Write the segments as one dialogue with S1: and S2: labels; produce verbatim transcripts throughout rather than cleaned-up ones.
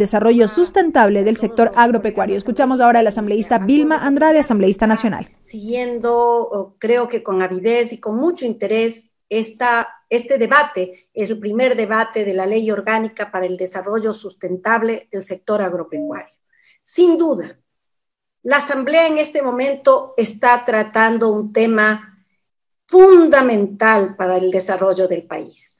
S1: desarrollo sustentable del sector agropecuario. Escuchamos ahora a la asambleísta Vilma Andrade, asambleísta nacional.
S2: Siguiendo, creo que con avidez y con mucho interés, esta, este debate es el primer debate de la Ley Orgánica para el Desarrollo Sustentable del Sector Agropecuario. Sin duda, la Asamblea en este momento está tratando un tema fundamental para el desarrollo del país.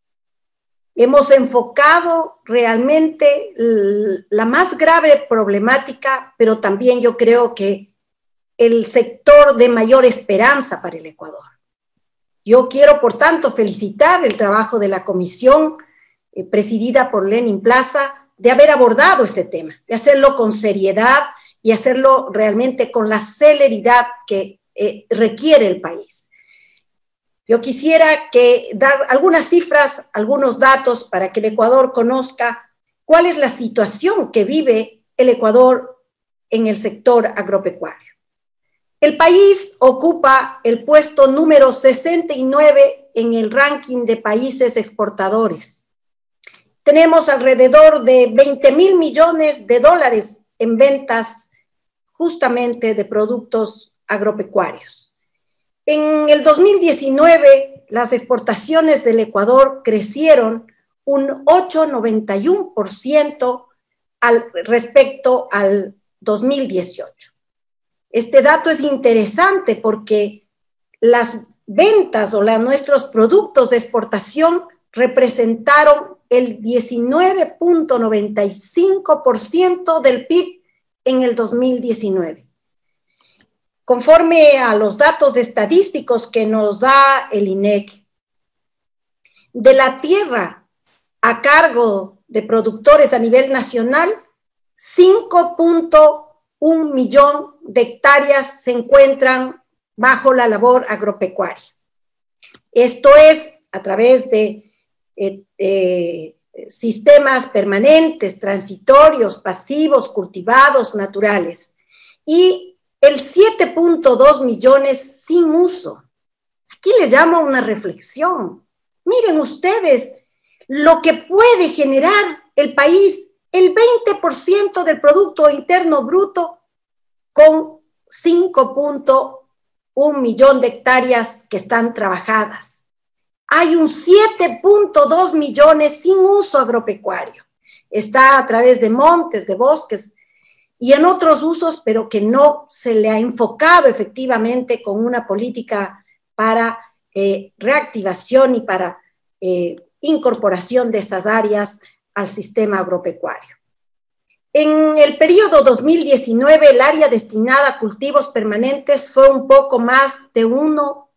S2: Hemos enfocado realmente la más grave problemática, pero también yo creo que el sector de mayor esperanza para el Ecuador. Yo quiero, por tanto, felicitar el trabajo de la comisión eh, presidida por Lenin Plaza de haber abordado este tema, de hacerlo con seriedad y hacerlo realmente con la celeridad que eh, requiere el país. Yo quisiera que dar algunas cifras, algunos datos para que el Ecuador conozca cuál es la situación que vive el Ecuador en el sector agropecuario. El país ocupa el puesto número sesenta y nueve en el ranking de países exportadores. Tenemos alrededor de veinte mil millones de dólares en ventas justamente de productos agropecuarios. En el dos mil diecinueve, las exportaciones del Ecuador crecieron un ocho coma noventa y uno por ciento al, respecto al dos mil dieciocho. Este dato es interesante porque las ventas o la, nuestros productos de exportación representaron el diecinueve coma noventa y cinco por ciento del P I B en el dos mil diecinueve. Conforme a los datos estadísticos que nos da el I N E C, de la tierra a cargo de productores a nivel nacional, cinco punto uno millón de hectáreas se encuentran bajo la labor agropecuaria. Esto es a través de eh, eh, sistemas permanentes, transitorios, pasivos, cultivados, naturales. Y el siete punto dos millones sin uso. Aquí les llamo a una reflexión. Miren ustedes lo que puede generar el país, el veinte por ciento del Producto Interno Bruto con cinco punto uno millón de hectáreas que están trabajadas. Hay un siete punto dos millones sin uso agropecuario. Está a través de montes, de bosques, y en otros usos, pero que no se le ha enfocado efectivamente con una política para eh, reactivación y para eh, incorporación de esas áreas al sistema agropecuario. En el periodo dos mil diecinueve, el área destinada a cultivos permanentes fue un poco más de uno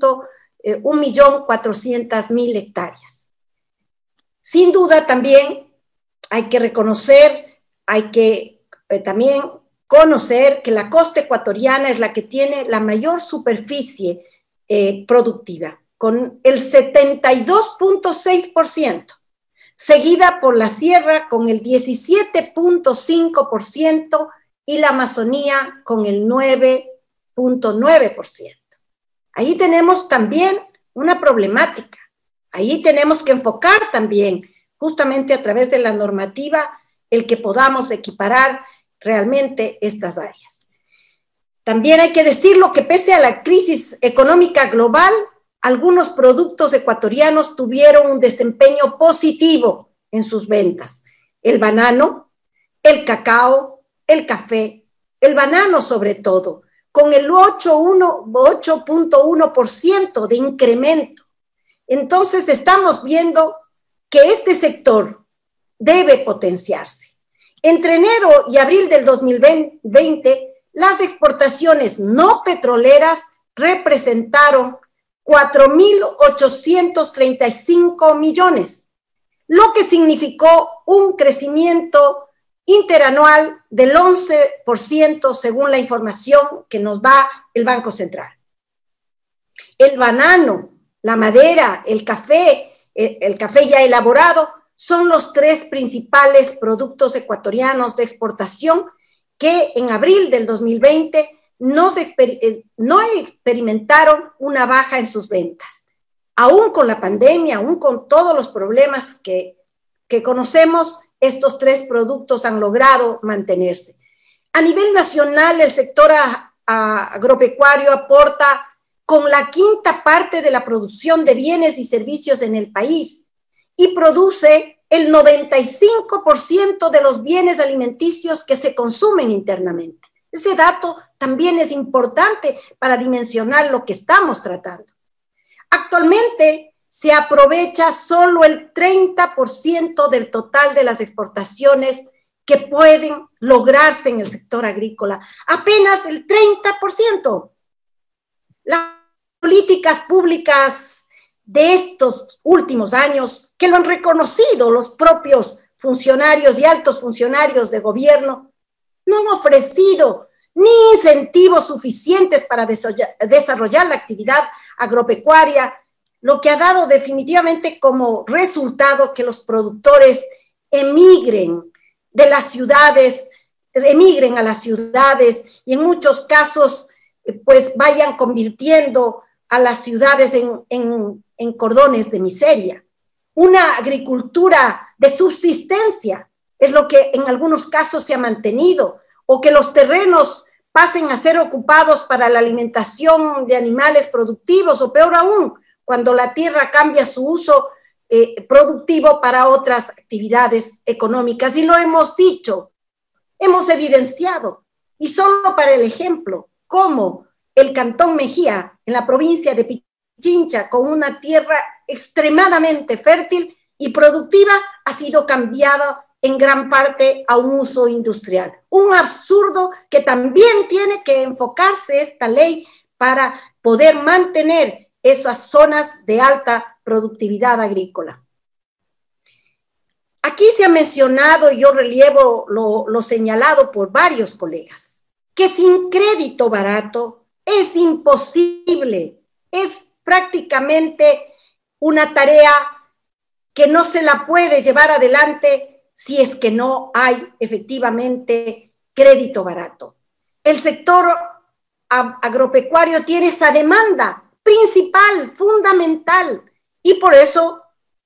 S2: millón cuatrocientas mil hectáreas. Sin duda también hay que reconocer, hay que Eh, también conocer que la costa ecuatoriana es la que tiene la mayor superficie eh, productiva, con el setenta y dos punto seis por ciento, seguida por la sierra con el diecisiete punto cinco por ciento y la Amazonía con el nueve punto nueve por ciento. Ahí tenemos también una problemática, ahí tenemos que enfocar también, justamente a través de la normativa, el que podamos equiparar realmente estas áreas. También hay que decirlo que pese a la crisis económica global, algunos productos ecuatorianos tuvieron un desempeño positivo en sus ventas. El banano, el cacao, el café, el banano sobre todo, con el ocho punto uno por ciento de incremento. Entonces estamos viendo que este sector debe potenciarse. Entre enero y abril del dos mil veinte, las exportaciones no petroleras representaron cuatro mil ochocientos treinta y cinco millones, lo que significó un crecimiento interanual del once por ciento según la información que nos da el Banco Central. El banano, la madera, el café, el, el café ya elaborado, son los tres principales productos ecuatorianos de exportación que en abril del dos mil veinte no, se exper no experimentaron una baja en sus ventas. Aún con la pandemia, aún con todos los problemas que, que conocemos, estos tres productos han logrado mantenerse. A nivel nacional, el sector a, a, agropecuario aporta con la quinta parte de la producción de bienes y servicios en el país y produce el noventa y cinco por ciento de los bienes alimenticios que se consumen internamente. Ese dato también es importante para dimensionar lo que estamos tratando. Actualmente se aprovecha solo el treinta por ciento del total de las exportaciones que pueden lograrse en el sector agrícola. Apenas el treinta por ciento. Las políticas públicas de estos últimos años, que lo han reconocido los propios funcionarios y altos funcionarios de gobierno, no han ofrecido ni incentivos suficientes para desarrollar la actividad agropecuaria, lo que ha dado definitivamente como resultado que los productores emigren de las ciudades, emigren a las ciudades y en muchos casos pues vayan convirtiendo a las ciudades en, en, en cordones de miseria. Una agricultura de subsistencia es lo que en algunos casos se ha mantenido, o que los terrenos pasen a ser ocupados para la alimentación de animales productivos, o peor aún, cuando la tierra cambia su uso eh, productivo para otras actividades económicas. Y lo hemos dicho, hemos evidenciado, y solo para el ejemplo, cómo el Cantón Mejía, en la provincia de Pichincha, con una tierra extremadamente fértil y productiva, ha sido cambiada en gran parte a un uso industrial. Un absurdo que también tiene que enfocarse esta ley para poder mantener esas zonas de alta productividad agrícola. Aquí se ha mencionado, y yo relievo lo, lo señalado por varios colegas, que sin crédito barato es imposible, es prácticamente una tarea que no se la puede llevar adelante si es que no hay efectivamente crédito barato. El sector agropecuario tiene esa demanda principal, fundamental, y por eso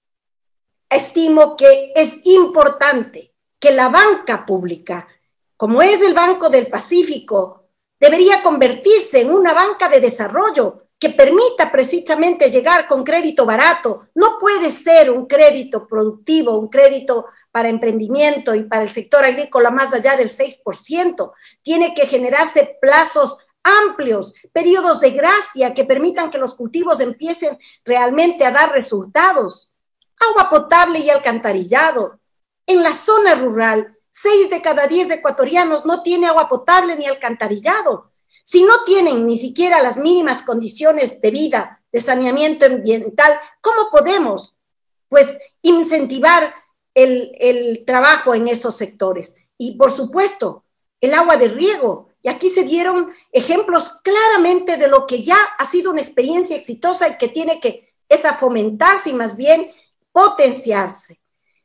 S2: estimo que es importante que la banca pública, como es el Banco del Pacífico, debería convertirse en una banca de desarrollo que permita precisamente llegar con crédito barato. No puede ser un crédito productivo, un crédito para emprendimiento y para el sector agrícola más allá del seis por ciento. Tiene que generarse plazos amplios, periodos de gracia que permitan que los cultivos empiecen realmente a dar resultados. Agua potable y alcantarillado. En la zona rural, seis de cada diez ecuatorianos no tiene agua potable ni alcantarillado. Si no tienen ni siquiera las mínimas condiciones de vida, de saneamiento ambiental, ¿cómo podemos, pues, incentivar el, el trabajo en esos sectores? Y, por supuesto, el agua de riego. Y aquí se dieron ejemplos claramente de lo que ya ha sido una experiencia exitosa y que tiene que esa fomentarse y más bien potenciarse.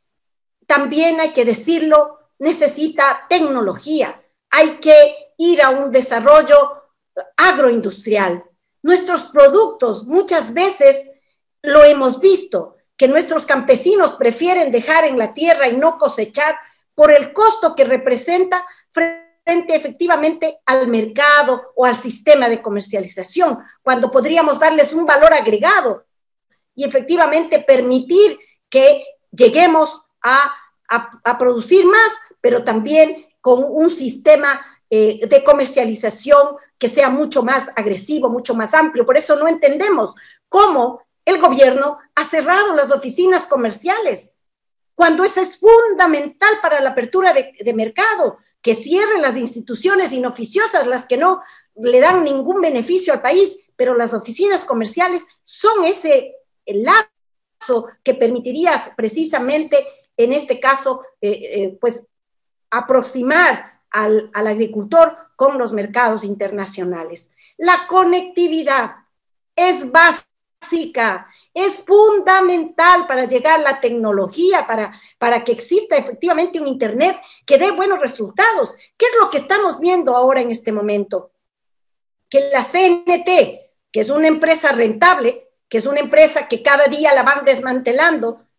S2: También hay que decirlo, necesita tecnología. Hay que ir a un desarrollo agroindustrial. Nuestros productos, muchas veces lo hemos visto, que nuestros campesinos prefieren dejar en la tierra y no cosechar por el costo que representa frente efectivamente al mercado o al sistema de comercialización, cuando podríamos darles un valor agregado y efectivamente permitir que lleguemos a, a, a producir más, pero también con un sistema eh, de comercialización que sea mucho más agresivo, mucho más amplio. Por eso no entendemos cómo el gobierno ha cerrado las oficinas comerciales, cuando eso es fundamental para la apertura de, de mercado, que cierren las instituciones inoficiosas, las que no le dan ningún beneficio al país, pero las oficinas comerciales son ese lazo que permitiría precisamente, en este caso, eh, eh, pues aproximar al, al agricultor con los mercados internacionales. La conectividad es básica, es fundamental para llegar a la tecnología, para, para que exista efectivamente un Internet que dé buenos resultados. ¿Qué es lo que estamos viendo ahora en este momento? Que la C N T, que es una empresa rentable, que es una empresa que cada día la van desmantelando,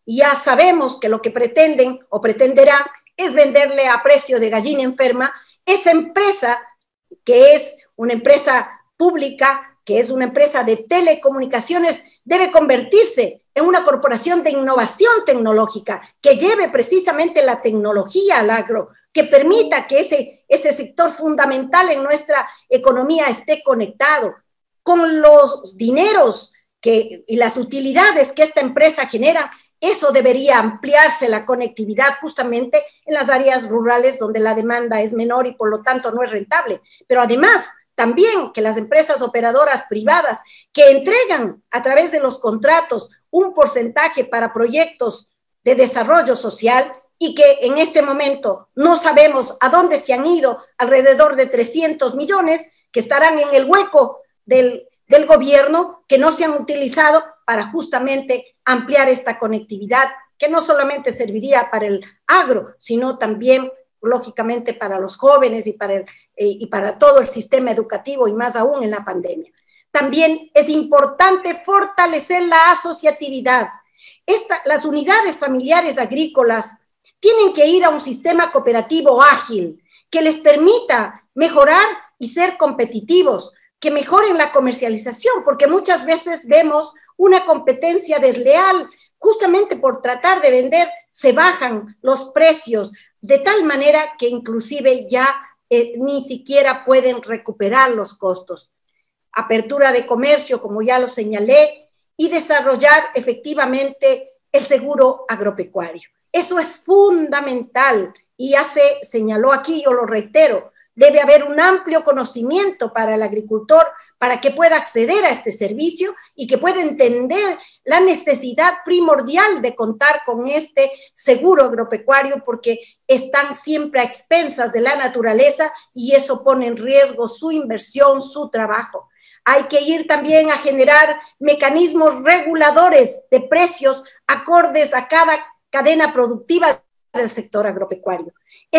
S2: y ya sabemos que lo que pretenden o pretenderán es venderle a precio de gallina enferma esa empresa que es una empresa pública, que es una empresa de telecomunicaciones, debe convertirse en una corporación de innovación tecnológica que lleve precisamente la tecnología al agro, que permita que ese, ese sector fundamental en nuestra economía esté conectado con los dineros que, y las utilidades que esta empresa genera. Eso debería ampliarse la conectividad justamente en las áreas rurales donde la demanda es menor y por lo tanto no es rentable. Pero además, también que las empresas operadoras privadas que entregan a través de los contratos un porcentaje para proyectos de desarrollo social y que en este momento no sabemos a dónde se han ido alrededor de trescientos millones que estarán en el hueco del, del gobierno, que no se han utilizado para justamente ampliar esta conectividad, que no solamente serviría para el agro, sino también, lógicamente, para los jóvenes y para, el, eh, y para todo el sistema educativo y más aún en la pandemia. También es importante fortalecer la asociatividad. Esta, las unidades familiares agrícolas tienen que ir a un sistema cooperativo ágil que les permita mejorar y ser competitivos, que mejoren la comercialización, porque muchas veces vemos una competencia desleal, justamente por tratar de vender, se bajan los precios de tal manera que inclusive ya eh, ni siquiera pueden recuperar los costos. Apertura de comercio, como ya lo señalé, y desarrollar efectivamente el seguro agropecuario. Eso es fundamental y ya se señaló aquí, yo lo reitero, debe haber un amplio conocimiento para el agricultor para que pueda acceder a este servicio y que pueda entender la necesidad primordial de contar con este seguro agropecuario, porque están siempre a expensas de la naturaleza y eso pone en riesgo su inversión, su trabajo. Hay que ir también a generar mecanismos reguladores de precios acordes a cada cadena productiva del sector agropecuario.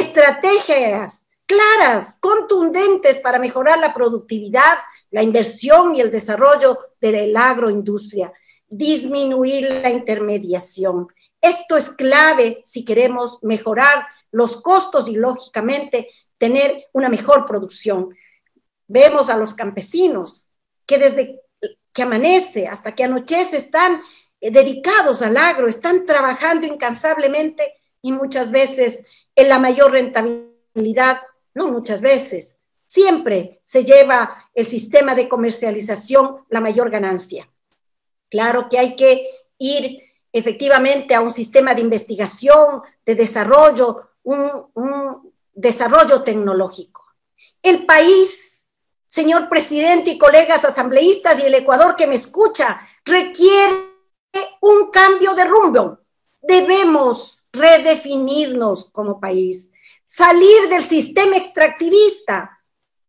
S2: Estrategias claras, contundentes para mejorar la productividad, la inversión y el desarrollo de la agroindustria, disminuir la intermediación. Esto es clave si queremos mejorar los costos y, lógicamente, tener una mejor producción. Vemos a los campesinos que desde que amanece hasta que anochece están dedicados al agro, están trabajando incansablemente y muchas veces en la mayor rentabilidad, no muchas veces, siempre se lleva el sistema de comercialización la mayor ganancia. Claro que hay que ir efectivamente a un sistema de investigación, de desarrollo, un, un desarrollo tecnológico. El país, señor presidente y colegas asambleístas y el Ecuador que me escucha, requiere un cambio de rumbo. Debemos redefinirnos como país, salir del sistema extractivista.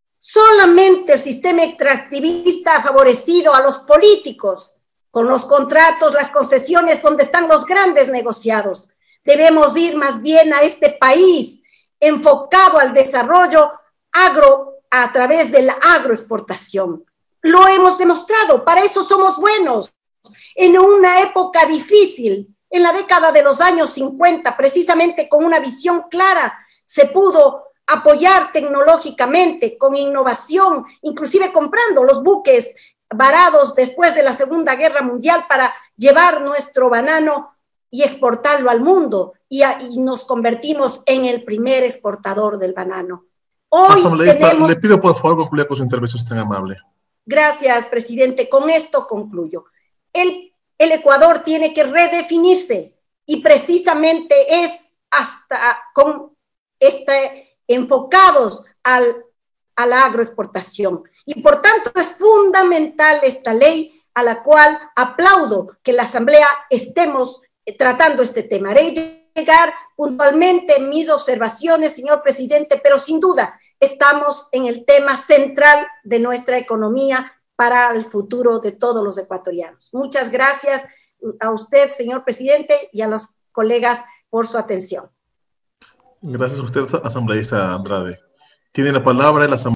S2: Solamente el sistema extractivista ha favorecido a los políticos con los contratos, las concesiones donde están los grandes negociados. Debemos ir más bien a este país enfocado al desarrollo agro a través de la agroexportación. Lo hemos demostrado, para eso somos buenos. En una época difícil, en la década de los años cincuenta, precisamente con una visión clara, se pudo apoyar tecnológicamente, con innovación, inclusive comprando los buques varados después de la Segunda Guerra Mundial para llevar nuestro banano y exportarlo al mundo, y, a, y nos convertimos en el primer exportador del banano. Hoy
S3: Asambleísta,
S2: tenemos...
S3: le pido por favor concluya con su intervención, si es tan amable.
S2: Gracias, presidente. Con esto concluyo. El, el Ecuador tiene que redefinirse y precisamente es hasta con este, enfocados al, a la agroexportación. Y por tanto es fundamental esta ley a la cual aplaudo que la Asamblea estemos tratando este tema. Haré llegar puntualmente mis observaciones, señor presidente, pero sin duda estamos en el tema central de nuestra economía para el futuro de todos los ecuatorianos. Muchas gracias a usted, señor presidente, y a los colegas por su atención.
S3: Gracias a usted, asambleísta Andrade. Tiene la palabra el asambleísta.